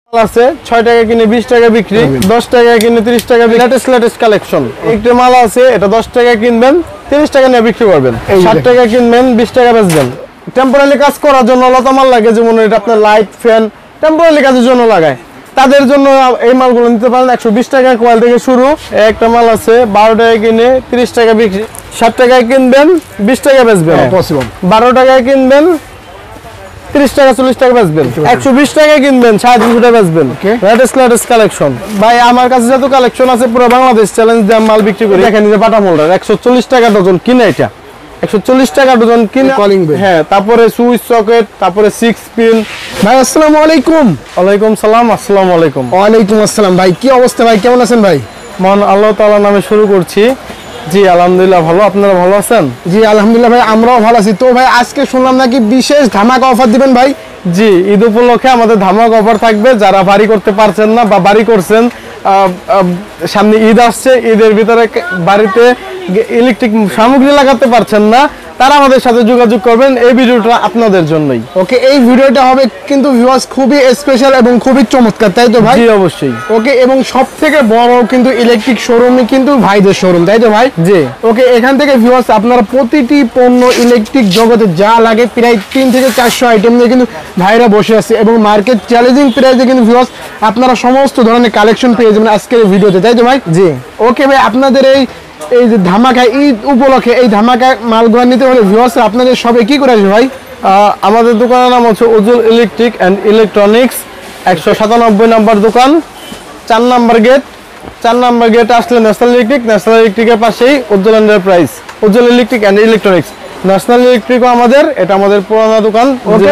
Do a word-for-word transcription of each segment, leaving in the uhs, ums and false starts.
আছে ছয় টাকা কিনে বিশ টাকা বিক্রি, দশ টাকা কিনে তিরিশ টাকা, লেটেস্ট লেটেস্ট কালেকশন। একটা মাল আছে এটা দশ টাকা কিনবেন তিরিশ টাকা নিয়ে বিক্রি করবেন, ষাট টাকা কিনবেন বিশ টাকা বেচবেন। টেম্পোরারি কাজ করার জন্য লতা মাল লাগে, যেমন এটা আপনার লাইট ফ্যান টেম্পোরারি কাজের জন্য লাগায়, তাদের জন্য এই মালগুলো নিতে পারেন। একশো বিশ টাকা কোয়াল থেকে শুরু। একটা মাল আছে বারো টাকা কিনে তিরিশ টাকা বিক্রি, ষাট টাকায় কিনবেন বিশ টাকা বেচবেন, বারো টাকায় কিনবেন তিরিশ টাকা চল্লিশ টাকা বেচবেন, একশো বিশ টাকায় কিনবেন সাড়ে তিনশো টাকা বেচবেন। Latest latest collection. ভাই আমার কাছে যত কালেকশন আছে পুরো বাংলাদেশ চ্যালেঞ্জ দিয়ে মাল বিক্রি করি। দেখেন যে বাটা মোল্ডার একশো চল্লিশ টাকা ডজন কিনে, এটা একশো চল্লিশ টাকা ডজন কিনে কলিং বেল। হ্যাঁ, তারপরে সুইচ সকেট, তারপরে সিক্স পিন। ভাই আসসালামু আলাইকুম। ওয়ালাইকুম সালাম। আসসালামু আলাইকুম। ওয়ালাইকুম আসসালাম। ভাই কি অবস্থা ভাই, কেমন আছেন ভাই? মহান আল্লাহ তাআলার নামে শুরু করছি। জি আলহামদুলিল্লাহ ভালো, আপনারা ভালো আছেন? জি আলহামদুলিল্লাহ ভাই, আমরাও ভালো আছি। তো ভাই আজকে শুনলাম নাকি বিশেষ ধামাকা অফার দিবেন ভাই? জি, ঈদ উপলক্ষে আমাদের ধামাকা অফার থাকবে। যারা বাড়ি করতে পারছেন না বা বাড়ি করছেন, সামনে ঈদ আসছে, ঈদের ভিতরে বাড়িতে ইলেকট্রিক সামগ্রী লাগাতে পারছেন না, তারা আমাদের সাথে যোগাযোগ করবেন। এই ভিডিওটা আপনাদের জন্যই। ওকে, এই ভিডিওটা হবে কিন্তু ভিউয়ার্স খুবই স্পেশাল এবং খুবই চমৎকার, তাই তো ভাই? জি অবশ্যই। ওকে, এবং সবথেকে বড় কিন্তু ইলেকট্রিক শোরুমই কিন্তু ভাইদের শোরুম, তাই তো ভাই? জি। ওকে, এখান থেকে ভিউয়ার্স আপনারা প্রতিটি পণ্য ইলেকট্রিক জগতে যা লাগে প্রায় তিন থেকে চারশো আইটেম নিয়ে কিন্তু ভাইরা বসে আছে, এবং মার্কেট চ্যালেঞ্জিং প্রাইসে কিন্তু ভিউয়ার্স আপনারা সমস্ত ধরনের কালেকশন পেয়ে যাবেন আজকের এই ভিডিওতে, তাই তো ভাই? জি। ওকে ভাই, আপনাদের এই এই যে ধামাকা ঈদ উপলক্ষে এই ধামাকা মালগুলো নিতে হলে ভিউয়ার্স আপনাদের সবে কি করে আসবে ভাই? আমাদের দোকানের নাম হচ্ছে উজ্জ্বল ইলেকট্রিক অ্যান্ড ইলেকট্রনিক্স, একশো সাতানব্বই নাম্বার দোকান, চার নাম্বার গেট। চার নাম্বার গেট আসলে ন্যাশনাল ইলেকট্রিক, ন্যাশনাল ইলেকট্রিকের পাশেই Ujjwal enterprise, Ujjwal electric and electronics. National ইলেকট্রিকও আমাদের, এটা আমাদের পুরোনো দোকান।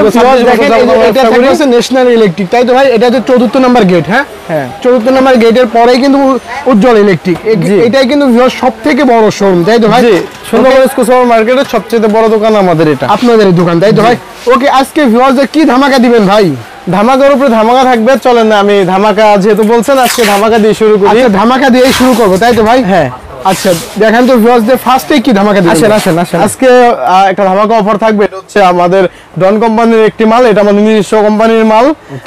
ন্যাশনাল ইলেকট্রিক, তাই তো ভাই? এটা হচ্ছে চতুর্থ নাম্বার গেট। হ্যাঁ হ্যাঁ, চতুর্থ নাম্বার গেটের পরেই কিন্তু উজ্জ্বল ইলেকট্রিক, এটাই কিন্তু সব থেকে বড় শোরুম, তাই তো ভাই? সুন্দরবন সুপার মার্কেটের সবচেয়ে বড় দোকান আমাদের, এটা আপনাদের দোকান, তাই তো ভাই? ওকে, আজকে ভিউয়ার্সদের কি ধামাকা দিবেন ভাই? ধামাকার উপরে ধামাকা থাকবে। চলেন না, আমি ধামাকা যেহেতু বলছেন আজকে ধামাকা দিয়ে শুরু করি। ধামাকা দিয়ে শুরু করবো, তাই তো ভাই? হ্যাঁ। আচ্ছা, দেখেন তো ভিউয়ার্সদের ফার্স্টে কি ধামাকা দিবেন? আসেন আসেন আসেন। আজকে একটা ধামাকা অফার থাকবে। এটা হচ্ছে আমাদের ডন কোম্পানির একটি মাল, এটা আমাদের নিজস্ব কোম্পানির মাল।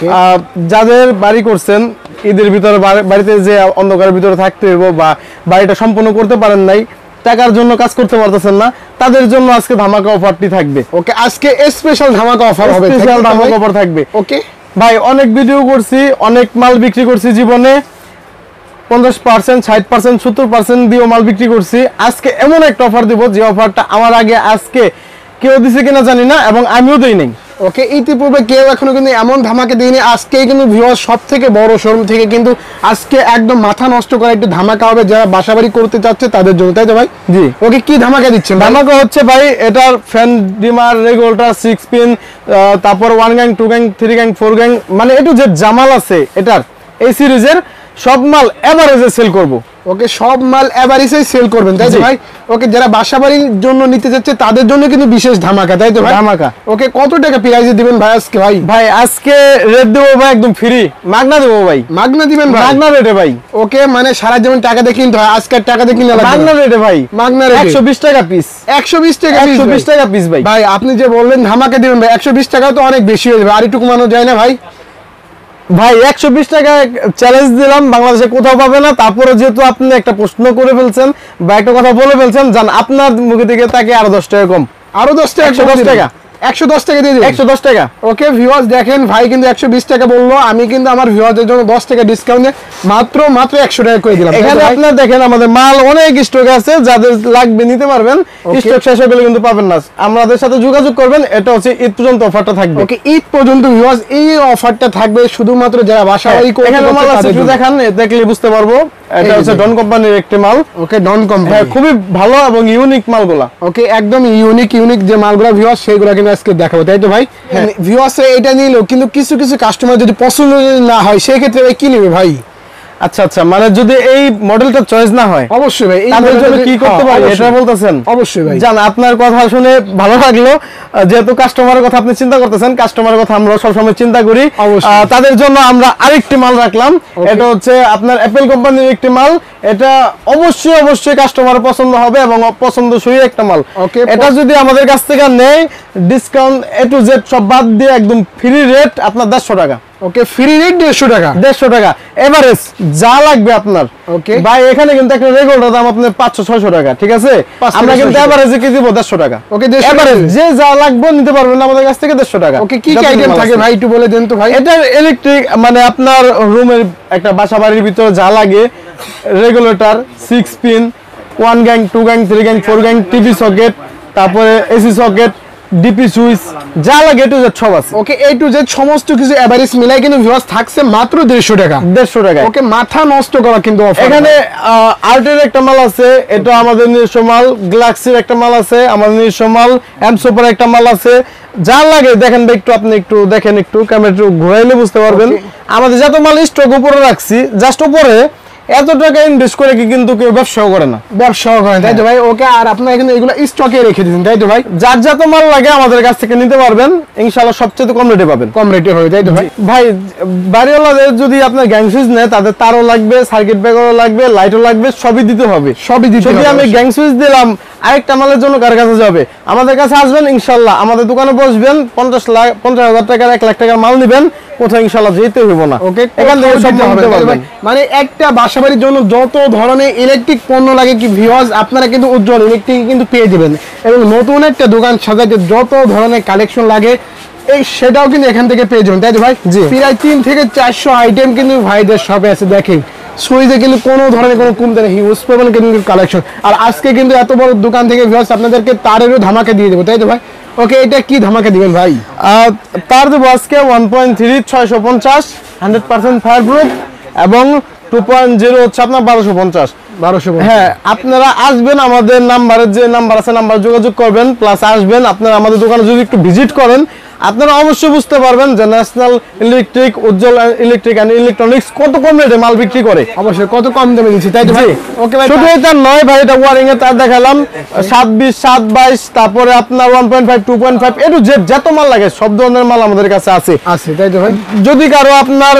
যাদের বাড়ি করছেন, ঈদের ভিতরে বাড়িতে যে অন্ধকারের ভিতরে থাকতে হইব বা বাড়িটা সম্পূর্ণ করতে পারেন নাই, টাকার জন্য কাজ করতে পারতেছেন না, তাদের জন্য আজকে ধামাকা অফারটি থাকবে। ওকে, আজকে স্পেশাল ধামাকা অফার হবে, স্পেশাল ধামাকা অফার থাকবে। ওকে ভাই, অনেক ভিডিও করছি, অনেক মাল বিক্রি করছি জীবনে, পঞ্চাশ পার্সেন্ট ষাট পার্সেন্ট সত্তর পার্সেন্ট দিয়েও মাল বিক্রি করছি। আজকে এমন একটা অফার দিব, যে অফারটা আমার আগে আজকে কেউ দিছে কিনা জানি না, এবং আমিও দিই নাই। ওকে, ইতিপূর্বে কেউ এখনো কিন্তু এমন ধামাকা দেয়নি। আজকে কিন্তু ভিউয়ার্স সব থেকে বড় শোরুম থেকে কিন্তু আজকে একদম মাথা নষ্ট করা একটু ধামাকা হবে, যারা বাসাবাড়ি করতে চাচ্ছে তাদের জন্য, তাই তো ভাই? জি। ওকে, কি ধামাকা দিচ্ছেন? ধামাকা হচ্ছে ভাই, এটার fan dimmer regulator six pin, তারপর one gang two gang three gang four gang, মানে একটু যে জামাল আছে এটার এই সিরিজের সব মাল এভারেজে সেল করব। ওকে, সব মাল এভারেজে সেল করবেন, তাই তো ভাই? ওকে, যারা বাসাবাড়ির জন্য নিতে যাচ্ছে তাদের জন্য কিন্তু বিশেষ ধামাকা, তাই তো ভাই? ধামাকা। ওকে, কত টাকা প্রাইসে দিবেন ভাই আজকে? ভাই ভাই আজকে রেট দেবো ভাই একদম ফ্রি, মাগনা দেবো ভাই। মাগনা দিবেন ভাই? মাগনা রেটে ভাই। ওকে, মানে সারা জীবন টাকা দিয়ে কিনতে হয়, আজকের টাকা দিয়ে কিনলে মাগনা রেটে ভাই। মাগনা রেটে একশো বিশ টাকা পিস। একশো বিশ টাকা একশো বিশ টাকা পিস ভাই। ভাই আপনি যে বললেন ধামাকা দিবেন ভাই, একশো বিশ টাকা তো অনেক বেশি হয়ে যাবে, আর একটু কমানো যায় না ভাই? ভাই একশো বিশ টাকা চ্যালেঞ্জ দিলাম, বাংলাদেশে কোথাও পাবে না। তারপরে যেহেতু আপনি একটা প্রশ্ন করে ফেলছেন বা একটা কথা বলে ফেলছেন, জান আপনার মুখে থেকে তাকে আরো দশ টাকা কম, আরো দশ টাকা, একশো দশ টাকা একশো দশ টাকা দিয়ে দিবেন। একশো দশ টাকা। ওকে ভিউয়ার্স, দেখেন ভাই কিন্তু একশো বিশ টাকা বললো, আমি কিন্তু আমার ভিউয়ারদের জন্য দশ টাকা ডিসকাউন্ট দিয়ে মাত্র মাত্র একশো টাকা করে দিলাম। এখানে আপনারা দেখেন আমাদের মাল অনেক স্টক আছে, যাদের লাগবে নিতে পারবেন, স্টক শেষ হয়ে গেলে কিন্তু পাবেন না, আমাদের সাথে যোগাযোগ করবেন। এটা হচ্ছে ঈদ পর্যন্ত অফারটা থাকবে। ওকে, ঈদ পর্যন্ত ভিউয়ার্স এই অফারটা থাকবে শুধুমাত্র যারা বাসাবাড়ি করতে। এখানে মাল আছে, একটু দেখান, দেখলে বুঝতে পারবো। এটা হচ্ছে ডন কোম্পানির একটি মাল। ওকে, ডন কোম্পানি, হ্যাঁ খুবই ভালো এবং ইউনিক মালগুলা। ওকে, একদম ইউনিক ইউনিক যে মালগুলা ভিউয়ার্স সেইগুলা কিন্তু আজকে দেখাবো, তাই তো ভাই? ভিউয়ার্স এটা নিলো, কিন্তু কিছু কিছু কাস্টমার যদি পছন্দ না হয় সেই ক্ষেত্রে ভাই কি নেবে ভাই? আচ্ছা আচ্ছা, মানে যদি এই মডেলটা চয়েস না হয়, অবশ্যই ভাই তাদের জন্য কি করতে পারি এটা বলতেছেন? অবশ্যই ভাই, জান আপনার কথা শুনে ভালো লাগলো। যেহেতু কাস্টমারের কথা আপনি চিন্তা করতেছেন, কাস্টমারের কথা আমরা সবসময় চিন্তা করি, তাদের জন্য আমরা আরেকটি মাল রাখলাম। এটা হচ্ছে আপনার অ্যাপেল কোম্পানির একটি মাল, এটা অবশ্যই অবশ্যই কাস্টমারের পছন্দ হবে এবং পছন্দসই একটা মাল। ওকে, এটা যদি আমাদের কাছ থেকে নেয় ডিসকাউন্ট এ টু জেড সব বাদ দিয়ে একদম ফ্রি রেট আপনার দেড়শো টাকা। ওকে, ফ্রি রেট দেড়শো টাকা। দেড়শো টাকা এভারেজ যা লাগবে আপনার। ওকে ভাই এখানে কিন্তু একটা রেগুলার দাম আপনার পাঁচশো ছয়শো টাকা, ঠিক আছে? আমরা কিন্তু এভারেজে কি দিব দেড়শো টাকা। ওকে, এভারেজ যে যা লাগবে নিতে পারবেন আমাদের কাছ থেকে দেড়শো টাকা। ওকে, কি কি আইটেম থাকে ভাই একটু বলে দেন তো ভাই। এটা ইলেকট্রিক মানে আপনার রুমের একটা বাসা বাড়ির ভিতরে যা লাগে, regulator, six pin, one gang, two gang, three gang, four gang, TV socket, তারপরে এসি সকেট, ডিপি সুইচ, যা লাগে এটু জেড সব আছে। ওকে, এ টু জেড সমস্ত কিছু এভারেজ মিলাই কিন্তু ভিউয়ার্স থাকছে মাত্র দেড়শো টাকা। দেড়শো টাকা। ওকে, মাথা নষ্ট করা কিন্তু অফার। এখানে আর্টের একটা মাল আছে, এটা আমাদের নিজস্ব মাল। গ্লাক্সির একটা মাল আছে, আমাদের নিজস্ব মাল। এমসোপার একটা মাল আছে। যা লাগে দেখেন ভাই, একটু আপনি একটু দেখেন, একটু ক্যামেরা একটু ঘুরাইলে বুঝতে পারবেন। আমাদের যত মাল স্টক উপরে রাখছি, জাস্ট উপরে এত টাকা ইনভেস্ট করে কি কিন্তু কেউ ব্যবসাও করে না। ব্যবসাও করে তাই তো ভাই। ওকে, আর আপনারা এখানে এগুলো স্টকে রেখে দিন তাই তো ভাই। যার যত মাল লাগে আমাদের কাছ থেকে নিতে পারবেন, ইনশাআল্লাহ সবচেয়ে কম রেটে পাবেন। কম রেটে হবে তাই তো ভাই। ভাই বাড়িওয়ালাদের যদি আপনার গ্যাং সুইচ নেয়, তাদের তারও লাগবে, সার্কিট ব্রেকারও লাগবে, লাইটও লাগবে, সবই দিতে হবে। সবই দিতে হবে। যদি আমি গ্যাং সুইচ দিলাম, আরেকটা মালের জন্য কার কাছে যাবে? আমাদের কাছে আসবেন, ইনশাআল্লাহ আমাদের দোকানে বসবেন, পঞ্চাশ লাখ পঞ্চাশ হাজার টাকার এক লাখ টাকার মাল নিবেন, কোথাও ইনশাআল্লাহ যেতে হইব না। ওকে, এখান থেকে সব নিতে পারবেন। মানে একটা বাসাবাড়ির জন্য যত ধরনের ইলেকট্রিক পণ্য লাগে কি ভিউয়ার্স আপনারা কিন্তু উজ্জ্বল ইলেকট্রিক কিন্তু পেয়ে যাবেন। এবং নতুন একটা দোকান সাজাতে যত ধরনের কালেকশন লাগে এই সেটাও কিন্তু এখান থেকে পেয়ে যাবেন তাই তো ভাই। জি, প্রায় তিন থেকে চারশো আইটেম কিন্তু ভাইদের শপে আছে। দেখেন সুইচে কিন্তু কোনো ধরনের কোনো কমতে নেই, হিউজ পরিমাণে কিন্তু কালেকশন। আর আজকে কিন্তু এত বড় দোকান থেকে ভিউয়ার্স আপনাদেরকে তারেরও ধামাকা দিয়ে দেবো তাই তো ভাই। ওকে, এটা কি ধামাকা দিবেন ভাই? তার দেবো আজকে ওয়ান পয়েন্ট থ্রি ছয়শো পঞ্চাশ হান্ড্রেড পার্সেন্ট ফায়ার প্রুফ, এবং টু পয়েন্ট জিরো হচ্ছে আপনার বারোশো পঞ্চাশ। বারোশো হ্যাঁ, আপনারা আসবেন, আমাদের নাম্বারের যে নাম্বার আছে নাম্বার যোগাযোগ করবেন, প্লাস আসবেন। আপনারা আমাদের দোকানে যদি একটু ভিজিট করেন, আপনারা অবশ্যই বুঝতে পারবেন যে national electric, Ujjwal electric and electronics কত কম রেটে মাল বিক্রি করে। অবশ্যই কত কম দামে দিচ্ছি তাই তো ভাই। ওকে ভাই, শুধু এটা নয় ভাই, এটা ওয়ারিং এর তার দেখালাম সাত বিশ, সাত বাইশ, তারপরে আপনার one point five, two point five, A to Z যত মাল লাগে সব ধরনের মাল আমাদের কাছে আছে আছে তাই তো ভাই। যদি কারো আপনার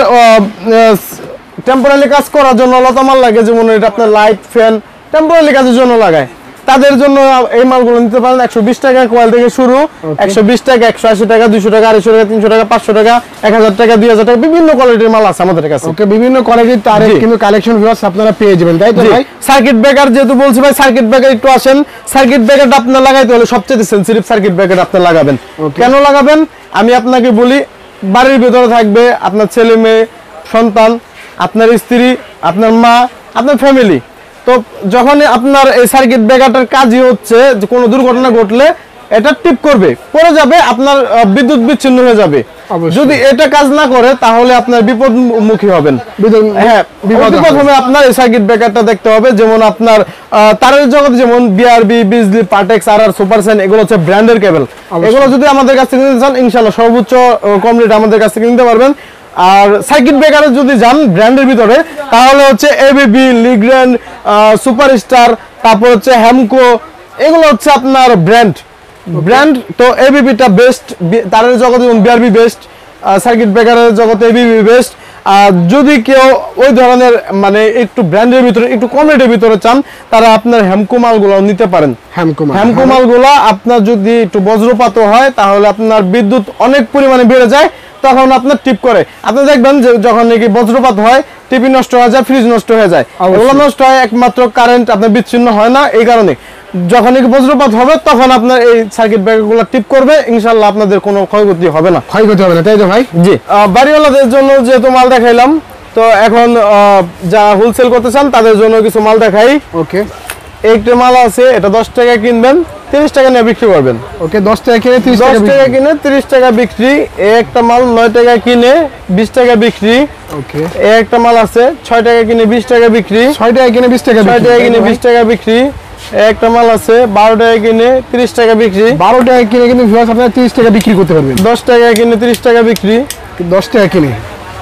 টেম্পোরারি কাজ করার জন্য লতা মাল লাগে, যেমন এটা আপনার লাইট, ফ্যান টেম্পোরারি কাজের জন্য লাগায়, তাদের জন্য এই মালগুলো নিতে পারেন। একশো বিশ টাকা কোয়াল থেকে শুরু, একশো বিশ টাকা, একশো আশি টাকা, দুইশো টাকা, আড়াইশো টাকা, তিনশো টাকা, পাঁচশো টাকা, এক হাজার টাকা, দুই হাজার টাকা, বিভিন্ন কোয়ালিটির মাল আছে আমাদের কাছে। ওকে, বিভিন্ন কোয়ালিটির তারের কিন্তু কালেকশন ভিউয়ার্স আপনারা পেয়ে যাবেন তাই তো ভাই। সার্কিট ব্রেকার যেহেতু বলছি ভাই, সার্কিট ব্রেকার একটু আসেন। সার্কিট ব্রেকারটা আপনার লাগাইতে হলে সবচেয়ে সেনসিটিভ সার্কিট ব্রেকার আপনি লাগাবেন। কেন লাগাবেন আমি আপনাকে বলি। বাড়ির ভিতরে থাকবে আপনার ছেলে মেয়ে, সন্তান, আপনার স্ত্রী, আপনার মা, আপনার ফ্যামিলি। তো যখন আপনার এই সার্কিট ব্রেকারটার কাজই হচ্ছে যে কোনো দুর্ঘটনা ঘটলে এটা টিপ করবে, পড়ে যাবে, আপনার বিদ্যুৎ বিচ্ছিন্ন হয়ে যাবে। যদি এটা কাজ না করে তাহলে আপনার বিপদমুখী হবেন। হ্যাঁ, প্রথমে আপনার এই সার্কিট ব্রেকারটা দেখতে হবে। যেমন আপনার তারের জগৎ, যেমন বিআরবি, বিজলি, পার্টেক্স, আর আর, সুপারসাইন, এগুলো হচ্ছে ব্র্যান্ডের কেবল। এগুলো যদি আমাদের কাছ থেকে নিতে চান, ইনশাআল্লাহ সর্বোচ্চ কম রেটে আমাদের কাছ থেকে নিতে পারবেন। আর সার্কিট ব্রেকারে যদি যান ব্র্যান্ডের ভিতরে, তাহলে হচ্ছে এবিবি, লিগ্র্যান্ড, সুপারস্টার, তারপর হচ্ছে হ্যামকো, এগুলো হচ্ছে আপনার ব্র্যান্ড ব্র্যান্ড তো এবিবিটা বেস্ট, তারের জগতে যেমন বিআরবি বেস্ট, সার্কিট ব্রেকারের জগতে এবিবি বেস্ট। আর যদি কেউ ওই ধরনের মানে একটু ব্র্যান্ডের ভিতরে একটু কম রেটের ভিতরে চান, তারা আপনার হ্যামকো মালগুলো নিতে পারেন। হ্যামকো মালগুলো আপনার যদি একটু বজ্রপাত হয় তাহলে আপনার বিদ্যুৎ অনেক পরিমাণে বেড়ে যায়, তখন আপনার টিপ করে। আপনি দেখবেন যে যখন নাকি বজ্রপাত হয়, টিভি নষ্ট হয়ে যায়, ফ্রিজ নষ্ট হয়ে যায়, এগুলো নষ্ট হয় একমাত্র কারেন্ট আপনার বিচ্ছিন্ন হয় না এই কারণে। যখন নাকি বজ্রপাত হবে তখন আপনার এই সার্কিট ব্রেকারগুলো টিপ করবে, ইনশাআল্লাহ আপনাদের কোনো ক্ষয়ক্ষতি হবে না। ক্ষয়ক্ষতি হবে না তাই তো ভাই। জি, বাড়িওয়ালাদের জন্য যেহেতু মাল দেখাইলাম, তো এখন যারা হোলসেল করতে চান তাদের জন্য কিছু মাল দেখাই। ওকে, একটা মাল আছে, এটা দশ টাকা কিনবেন, তিরিশ টাকা নিয়ে বিক্রি করবেন। ওকে, দশ টাকা কিনে তিরিশ দশ টাকা কিনে তিরিশ টাকা বিক্রি। এই একটা মাল নয় টাকা কিনে বিশ টাকা বিক্রি। ওকে, এই একটা মাল আছে ছয় টাকা কিনে বিশ টাকা বিক্রি। ছয় টাকা কিনে বিশ টাকা ছয় টাকা কিনে বিশ টাকা বিক্রি। এই একটা মাল আছে বারো টাকা কিনে তিরিশ টাকা বিক্রি। বারো টাকা কিনে কিন্তু ভিউয়ার্স আপনারা তিরিশ টাকা বিক্রি করতে পারবেন। দশ টাকা কিনে তিরিশ টাকা বিক্রি। দশ টাকা কিনে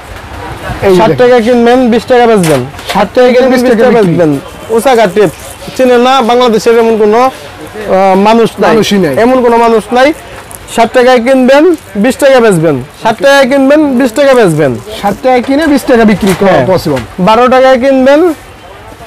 ষাট টাকা কিনবেন, বিশ টাকা বেচবেন। ষাট টাকা কিনে বিশ টাকা বেচবেন। ওসাকা টিপ চিনে না বাংলাদেশের এমন কোনো মানুষ নাই, এমন কোনো মানুষ নাই। ষাট টাকায় কিনবেন, বিশ টাকা বেচবেন। ষাট টাকায় কিনবেন, বিশ টাকা বেচবেন। ষাট টাকা কিনে বিশ টাকা বিক্রি করা পসিবল। বারো টাকায় কিনবেন,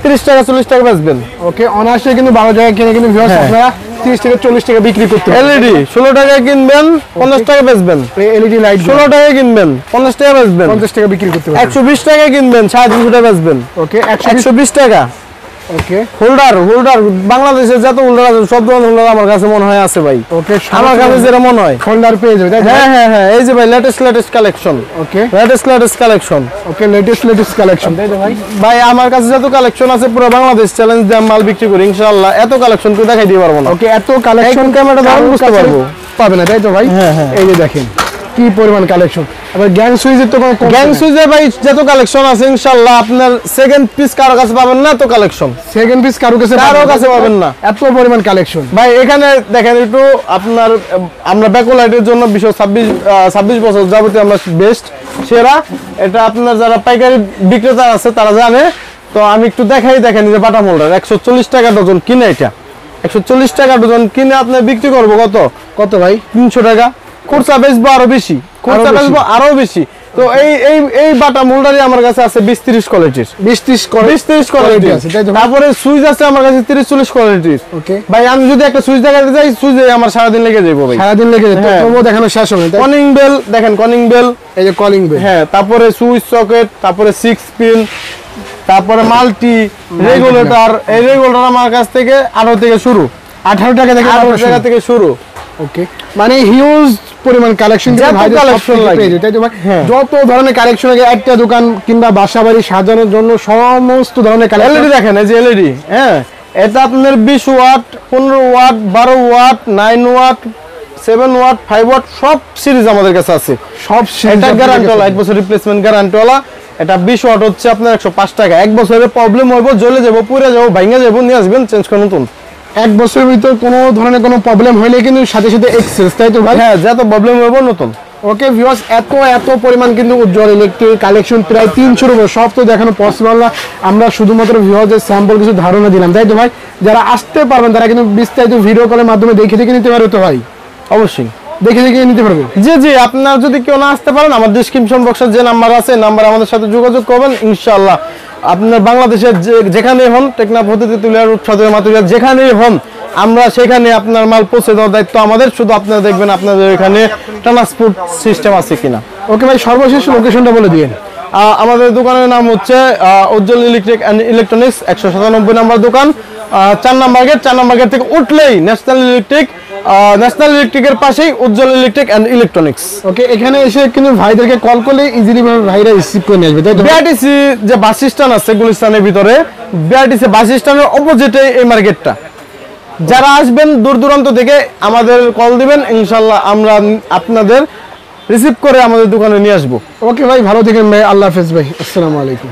তিরিশ টাকা চল্লিশ টাকা বেচবেন। ওকে, অনায়াসে কিন্তু বারো জায়গায় কিনে কিন্তু ভিউয়ার্স হ্যাঁ। আপনারা তিরিশ থেকে চল্লিশ টাকা বিক্রি করতে পারবেন। এলইডি ষোলো টাকায় কিনবেন পঞ্চাশ টাকা বেচবেন। এলইডি লাইট ষোলো টাকায় কিনবেন পঞ্চাশ টাকা বেচবেন। পঞ্চাশ টাকা বিক্রি করতে পারবেন। একশো বিশ টাকায় কিনবেন সাড়ে তিনশো টাকা বেচবেন। ওকে, একশো বিশ টাকা। ওকে হোল্ডার হোল্ডার বাংলাদেশে যত হোল্ডার আছে সব ধরনের হোল্ডার আমার কাছে মনে হয় আছে ভাই। ওকে, আমার কাছে যেটা মনে হয় হোল্ডার পেয়ে যাবে, তাই তো? হ্যাঁ হ্যাঁ হ্যাঁ, এই যে ভাই latest latest collection. Okay latest latest collection. Okay, latest latest collection, তাই তো ভাই? ভাই আমার কাছে যত কালেকশন আছে পুরো বাংলাদেশ চ্যালেঞ্জ দিয়ে আমি মাল বিক্রি করি ইনশাআল্লাহ। এত কালেকশন কেউ দেখাই দিতে পারবো না। ওকে, এত কালেকশন ক্যামেরা দারুণ বুঝতে পারবো। পাবে না, তাই তো ভাই? হ্যাঁ, হ্যাঁ। এই যে দেখেন কি পরিমাণ কালেকশন। আবার গ্যাং সুইচের তো কোনো গ্যাং সুইজে ভাই যত কালেকশন আছে ইনশাআল্লাহ আপনার সেকেন্ড পিস কারো কাছে পাবেন না, তো কালেকশন সেকেন্ড পিস কারো কাছে কারো কাছে পাবেন না। এত পরিমাণ কালেকশন। ভাই এখানে দেখেন একটু আপনার আহ, আমরা ব্যাকলাইটের জন্য বিশ্ব ছাব্বিশ ছাব্বিশ বছর যাবতীয় আমরা বেস্ট সেরা। এটা আপনার যারা পাইকারি বিক্রেতা আছে তারা জানে। তো আমি একটু দেখাই, দেখেন যে বাটা মোল্ডার একশো চল্লিশ টাকা ডজন কিনে, এটা একশো চল্লিশ টাকা ডজন কিনে আপনি বিক্রি করবো কত কত ভাই? তিনশো টাকা। খুচরা বেচবো আরো বেশি, খুচরা বেশি। বেচবো আরো বেশি। তো এই এই এই বাটা মোল্ডারই আমার কাছে আছে বিশ তিরিশ কোয়ালিটির, বিশ ত্রিশ বিশ তিরিশ কোয়ালিটি আছে, তাই তো? তারপরে সুইচ আছে আমার কাছে তিরিশ চল্লিশ কোয়ালিটির। ওকে, ভাই আমি যদি একটা সুইচ দেখাতে যাই সুইচে আমার সারাদিন লেগে যাবো ভাই। সারাদিন লেগে যেত, হ্যাঁ। তবুও দেখানো শেষ হবে না, তাই? কনিং বেল দেখেন, কনিং বেল, এই যে কলিং বেল। হ্যাঁ, তারপরে সুইচ সকেট, তারপরে সিক্স পিন, তারপরে মাল্টি রেগুলেটর। এই রেগুলেটর আমার কাছ থেকে আঠারো থেকে শুরু, আঠারো টাকা থেকে আঠারো টাকা থেকে শুরু। ওকে, মানে হিউজ পরিমাণ কালেকশন যত collection লাগে। তাই তো ভাই? হ্যাঁ। যত ধরনের কালেকশন লাগে একটা দোকান কিংবা বাসাবাড়ি সাজানোর জন্য সমস্ত ধরনের কালেকশন। এলইডি দেখেন, এই যে এলইডি, হ্যাঁ এটা আপনার বিশ ওয়াট, পনেরো ওয়াট, বারো watt, nine watt, seven watt, five watt সব সিরিজ আমাদের কাছে আছে। সব এটা গ্যারান্টি ওয়ালা, এক বছর রিপ্লেসমেন্ট গ্যারান্টি ওয়ালা। এটা বিশ ওয়াট হচ্ছে আপনার একশো পাঁচ টাকা। এক বছরের প্রবলেম হইব, জ্বলে যাবো, পুড়ে যাবো, ভাঙে যাবো, নিয়ে আসবেন চেঞ্জ করে নতুন। এক বছরের ভিতর কোনো ধরনের কোনো প্রবলেম হলে কিন্তু সাথে সাথে এক্সচেঞ্জ, তাই তো ভাই? হ্যাঁ, যত প্রবলেম হইব নতুন। ওকে ভিউয়ার্স, এত এত পরিমাণ কিন্তু উজ্জ্বল ইলেকট্রিক কালেকশন প্রায় তিনশোর উপর, সব তো দেখানো পসিবল না। আমরা শুধুমাত্র ভিউয়ার্সদের স্যাম্পল কিছু ধারণা দিলাম, তাই তো ভাই? যারা আসতে পারবেন তারা কিন্তু বিস্তারিত ভিডিও কলের মাধ্যমে দেখে দেখে নিতে পারবে তো ভাই? অবশ্যই দেখে দেখে নিতে পারবে। জি জি, আপনার যদি কেউ না আসতে পারেন আমার ডিসক্রিপশন বক্সে যে নাম্বার আছে নাম্বার আমাদের সাথে যোগাযোগ করবেন ইনশাআল্লাহ। আপনার বাংলাদেশের যে- যেখানেই হন, টেকনাফ হতে তেতুলিয়া রোড, সদর মাতুরিয়া, যেখানেই হন আমরা সেখানে আপনার মাল পৌঁছে দেওয়ার দায়িত্ব আমাদের। শুধু আপনারা দেখবেন আপনাদের এখানে ট্রান্সপোর্ট সিস্টেম আছে কিনা। ওকে ভাই, সর্বশেষ লোকেশনটা বলে দিয়েন। আহ, আমাদের দোকানের নাম হচ্ছে আহ, উজ্জ্বল ইলেকট্রিক অ্যান্ড ইলেকট্রনিক্স, একশো সাতানব্বই নম্বর দোকান, আহ, চার নাম্বার গেট। চার নাম্বার গেট থেকে উঠলেই ন্যাশনাল ইলেকট্রিক, ন্যাশনাল ইলেকট্রিকের পাশেই Ujjwal electric and electronics. Okay, এখানে এসে কিন্তু ভাইদেরকে কল করলে ইজিলি ভাইরা রিসিভ করে নিয়ে আসবে, তাই তো? বিআরটিসি যে বাস স্ট্যান্ড আছে গুলিস্তানের ভিতরে, বিআরটিসি বাস স্ট্যান্ডের অপোজিটে এই মার্কেটটা। যারা আসবেন দূর দূরান্ত থেকে আমাদের কল দিবেন, ইনশাল্লাহ আমরা আপনাদের রিসিভ করে আমাদের দোকানে নিয়ে আসবো। ওকে ভাই, ভালো থাকেন ভাই, আল্লাহ হাফেজ ভাই, আসসালামু আলাইকুম।